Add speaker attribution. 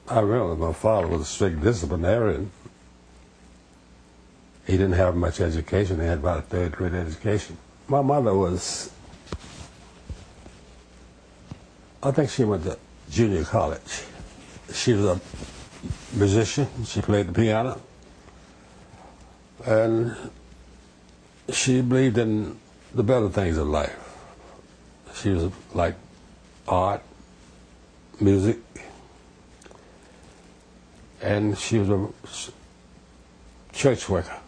Speaker 1: I remember my father was a strict disciplinarian. He didn't have much education. He had about a third-grade education. My mother was, I think she went to junior college. She was a musician. She played the piano. And she believed in the better things of life. She was like art, music, and she was a church worker.